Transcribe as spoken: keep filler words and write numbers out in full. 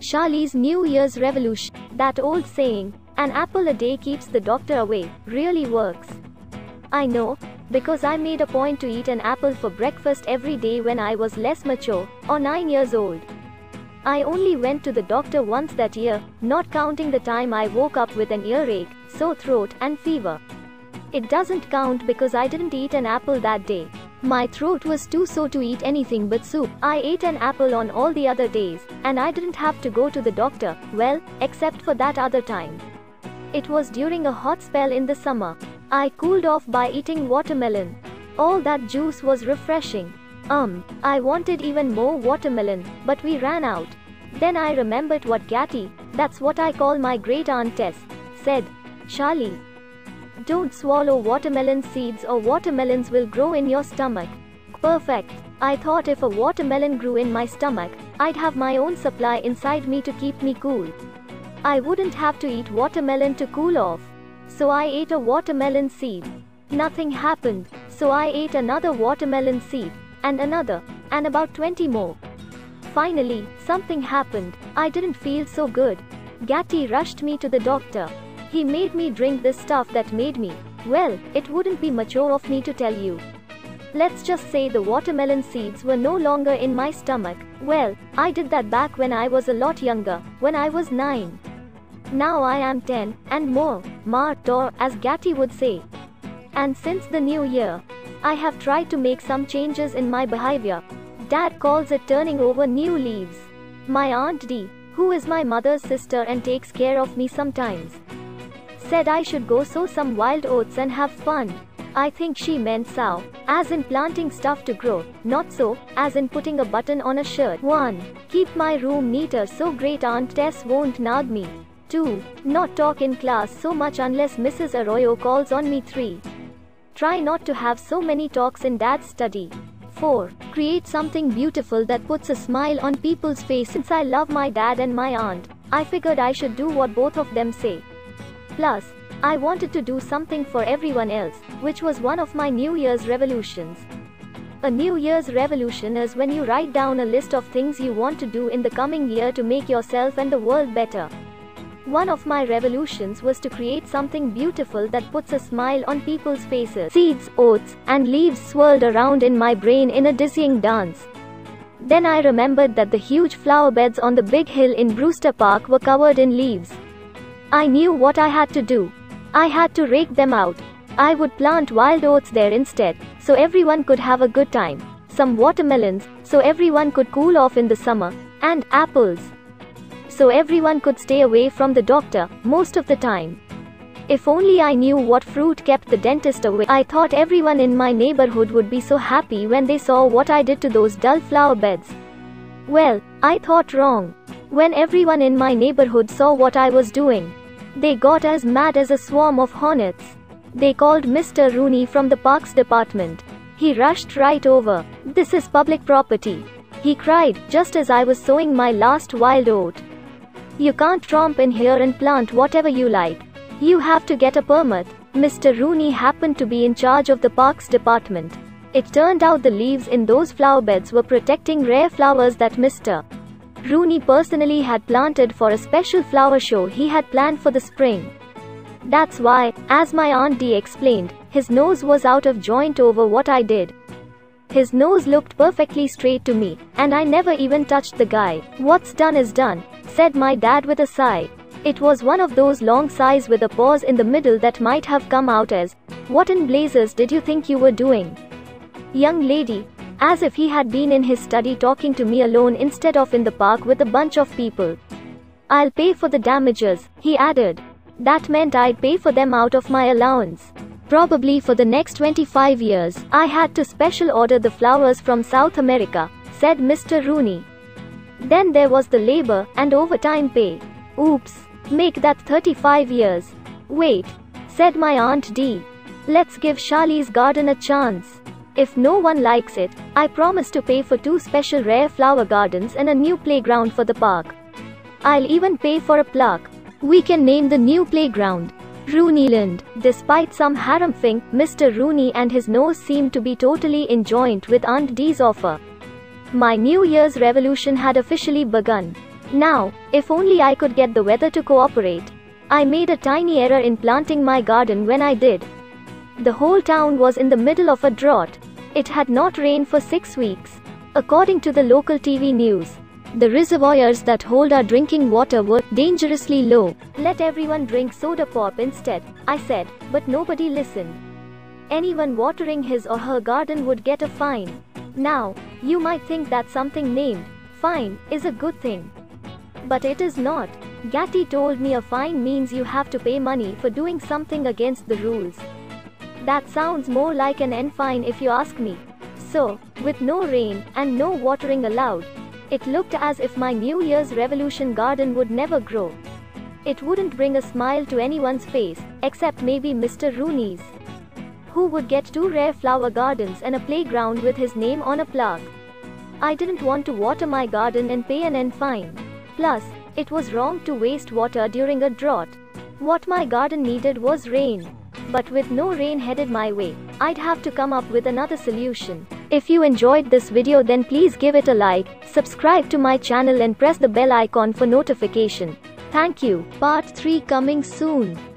Charlie's New Year's Revolution. That old saying, an apple a day keeps the doctor away, really works. I know, because I made a point to eat an apple for breakfast every day when I was less mature, or nine years old. I only went to the doctor once that year, not counting the time I woke up with an earache, sore throat, and fever. It doesn't count because I didn't eat an apple that day. My throat was too sore to eat anything but soup. I ate an apple on all the other days, and I didn't have to go to the doctor, well, except for that other time. It was during a hot spell in the summer. I cooled off by eating watermelon. All that juice was refreshing. Um, I wanted even more watermelon, but we ran out. Then I remembered what Gatty, that's what I call my great aunt Tess, said. Charlie, don't swallow watermelon seeds or watermelons will grow in your stomach. Perfect. I thought if a watermelon grew in my stomach, I'd have my own supply inside me to keep me cool. I wouldn't have to eat watermelon to cool off. So I ate a watermelon seed. Nothing happened, so I ate another watermelon seed, and another, and about twenty more. Finally, something happened. I didn't feel so good. Gatty rushed me to the doctor. He made me drink this stuff that made me, well, it wouldn't be mature of me to tell you. Let's just say the watermelon seeds were no longer in my stomach. Well, I did that back when I was a lot younger, when I was nine. Now I am ten, and more, more, as Gatty would say. And since the new year, I have tried to make some changes in my behavior. Dad calls it turning over new leaves. My Aunt Dee, who is my mother's sister and takes care of me sometimes, said I should go sow some wild oats and have fun. I think she meant sow, as in planting stuff to grow, not so, as in putting a button on a shirt. one. Keep my room neater so great Aunt Tess won't nag me. two. Not talk in class so much unless Missus Arroyo calls on me. three. Try not to have so many talks in Dad's study. four. Create something beautiful that puts a smile on people's face. Since I love my dad and my aunt, I figured I should do what both of them say. Plus, I wanted to do something for everyone else, which was one of my New Year's resolutions. A New Year's resolution is when you write down a list of things you want to do in the coming year to make yourself and the world better. One of my resolutions was to create something beautiful that puts a smile on people's faces. Seeds, oats, and leaves swirled around in my brain in a dizzying dance. Then I remembered that the huge flower beds on the big hill in Brewster Park were covered in leaves. I knew what I had to do. I had to rake them out. I would plant wild oats there instead, so everyone could have a good time. Some watermelons, so everyone could cool off in the summer. And apples, so everyone could stay away from the doctor, most of the time. If only I knew what fruit kept the dentist away. I thought everyone in my neighborhood would be so happy when they saw what I did to those dull flower beds. Well, I thought wrong. When everyone in my neighborhood saw what I was doing, they got as mad as a swarm of hornets. They called Mister Rooney from the parks department. He rushed right over. This is public property, he cried, just as I was sowing my last wild oat. You can't tromp in here and plant whatever you like. You have to get a permit. Mister Rooney happened to be in charge of the parks department. It turned out the leaves in those flower beds were protecting rare flowers that Mister Rooney personally had planted for a special flower show he had planned for the spring. That's why, as my Aunt Dee explained, his nose was out of joint over what I did. His nose looked perfectly straight to me, and I never even touched the guy. What's done is done, said my dad with a sigh. It was one of those long sighs with a pause in the middle that might have come out as, what in blazes did you think you were doing, young lady? As if he had been in his study talking to me alone instead of in the park with a bunch of people. I'll pay for the damages, he added. That meant I'd pay for them out of my allowance. Probably for the next twenty-five years. I had to special order the flowers from South America, said Mister Rooney. Then there was the labor and overtime pay. Oops, make that thirty-five years. Wait, said my Aunt Dee. Let's give Charlie's garden a chance. If no one likes it, I promise to pay for two special rare flower gardens and a new playground for the park. I'll even pay for a plaque. We can name the new playground Rooneyland. Despite some harumping, Mister Rooney and his nose seemed to be totally in joint with Aunt Dee's offer. My New Year's revolution had officially begun. Now, if only I could get the weather to cooperate. I made a tiny error in planting my garden when I did. The whole town was in the middle of a drought. It had not rained for six weeks. According to the local T V news, the reservoirs that hold our drinking water were dangerously low. Let everyone drink soda pop instead, I said, but nobody listened. Anyone watering his or her garden would get a fine. Now, you might think that something named fine is a good thing. But it is not. Gatti told me a fine means you have to pay money for doing something against the rules. That sounds more like an N fine if you ask me. So, with no rain and no watering allowed, it looked as if my New Year's Revolution garden would never grow. It wouldn't bring a smile to anyone's face, except maybe Mister Rooney's, who would get two rare flower gardens and a playground with his name on a plaque. I didn't want to water my garden and pay an N fine. Plus, it was wrong to waste water during a drought. What my garden needed was rain. But with no rain headed my way, I'd have to come up with another solution. If you enjoyed this video, then please give it a like, subscribe to my channel and press the bell icon for notification. Thank you. Part three coming soon.